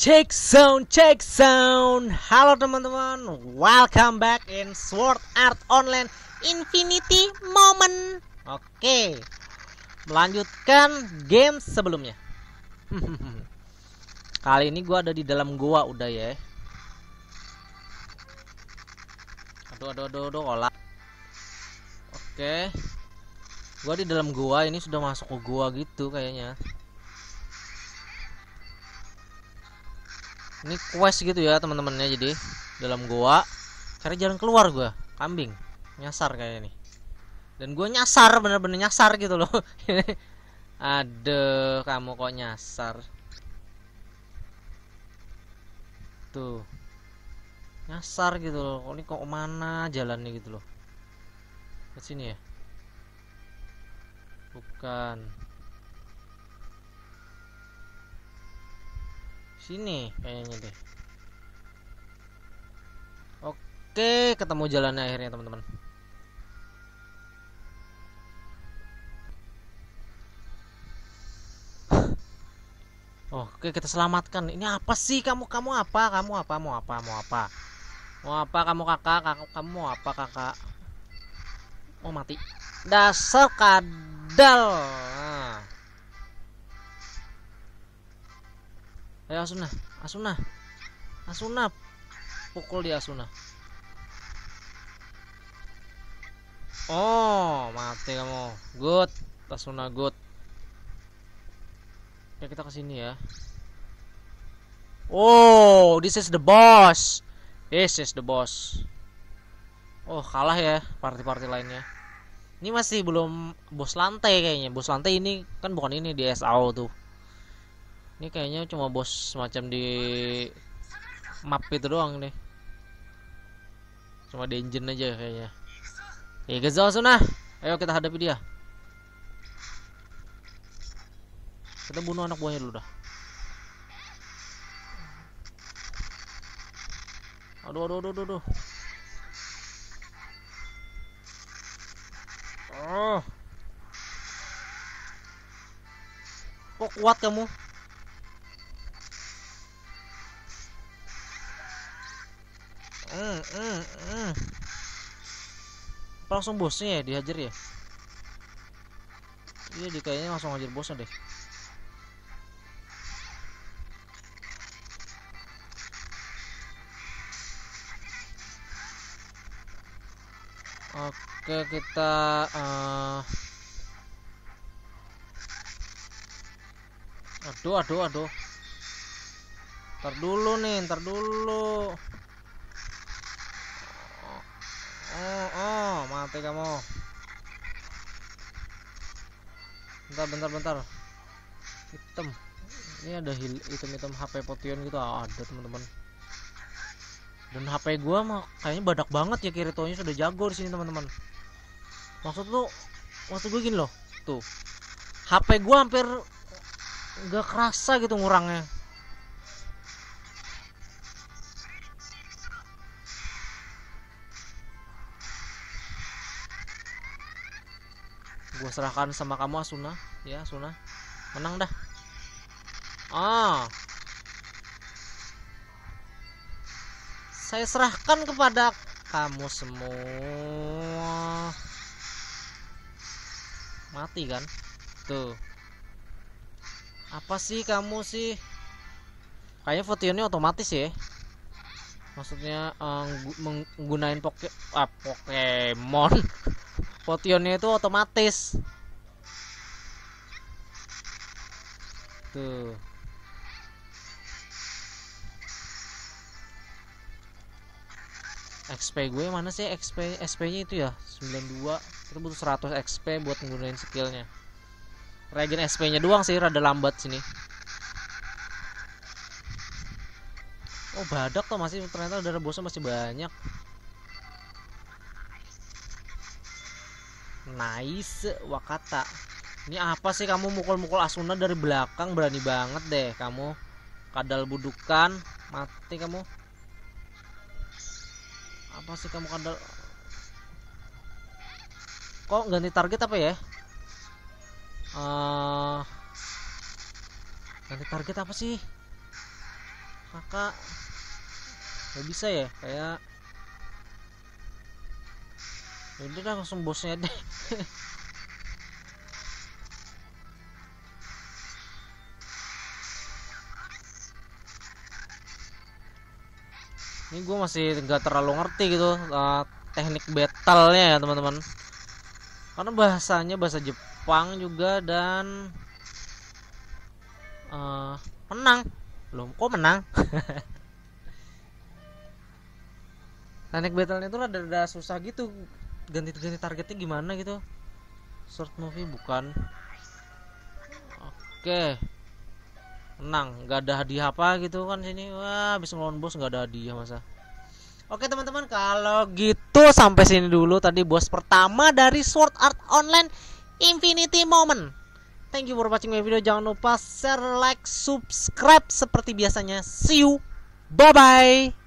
Check sound. Halo teman-teman, welcome back in Sword Art Online Infinity Moment. Oke, melanjutkan game sebelumnya. Kali ini gua ada di dalam gua udah ya. Aduh, olah. Oke, gua di dalam gua ini sudah masuk ke gua gitu kayaknya. Ini quest gitu ya teman-temannya, jadi dalam gua cari jalan keluar. Gua kambing nyasar kayak ini, dan gua nyasar, bener-bener nyasar gitu loh. Aduh, kamu kok nyasar tuh, nyasar gitu loh. Ini kok mana jalannya gitu loh, ke sini ya? Bukan sini kayaknya deh. Oke, ketemu jalannya akhirnya teman-teman. Oke, kita selamatkan. Ini apa sih kamu? Kamu apa? Kamu apa? Mau apa? Mau apa? Mau apa kamu kakak? Kamu mau apa kakak? Mau mati? Dasar kadal. Nah. Ayo Asuna, Asuna, Asuna, pukul dia Asuna. Oh, mati kamu. Good, Asuna good. Oke, kita kesini ya. Oh, this is the boss. This is the boss. Oh, kalah ya party-party lainnya. Ini masih belum bos lantai kayaknya. Bos lantai ini kan bukan ini di SAO tuh. Ini kayaknya cuma bos semacam di map itu doang nih. Cuma dungeon aja kayaknya. Ya Gazal Asuna, ayo kita hadapi dia. Kita bunuh anak buahnya dulu dah. Aduh. Oh. Kok kuat kamu? Langsung bosnya ya dihajar ya? Iya, dia kayaknya langsung hajar bosnya deh. Oke, kita aduh. Ntar dulu. Oh, mati kamu. Bentar. Hitam. Ini ada hitam HP potion gitu ada teman-teman. Dan HP gua mah kayaknya badak banget ya, Kiritonya sudah jago di sini teman-teman. Maksud gue gini loh, tuh HP gua hampir nggak kerasa gitu ngurangnya. Gua serahkan sama kamu Asuna ya. Asuna menang dah. Saya serahkan kepada kamu semua. Mati kan tuh. Apa sih kamu sih? Kayaknya Potionnya otomatis ya. Maksudnya menggunain Pokemon. Potionnya itu otomatis. Tuh. XP gue mana sih? XP-nya itu ya 92. Kita butuh 100 XP buat menggunain skillnya. Regen XP-nya doang sih rada lambat sini. Oh, badak tuh masih, ternyata darah bosnya masih banyak. Nice, Wakata. Ini apa sih kamu mukul-mukul Asuna dari belakang, berani banget deh kamu. Kadal budukan, mati kamu. Apa sih kamu kadal? Kok ganti target apa ya? Ganti target apa sih? kakak nggak bisa ya, kayak udah dah langsung bosnya deh. Ini gue masih nggak terlalu ngerti gitu teknik battle-nya ya teman-teman, karena bahasanya bahasa Jepang juga. Dan menang belum kok menang. Teknik battle-nya itu rada susah gitu, ganti-ganti targetnya gimana gitu. Short movie bukan. Oke, menang, nggak ada hadiah apa gitu kan sini. Wah, habis ngelawan bos nggak ada hadiah masa. Oke teman-teman, kalau gitu sampai sini dulu tadi bos pertama dari Sword Art Online Infinity Moment. Thank you for watching my video. Jangan lupa share, like, subscribe seperti biasanya. See you, bye bye.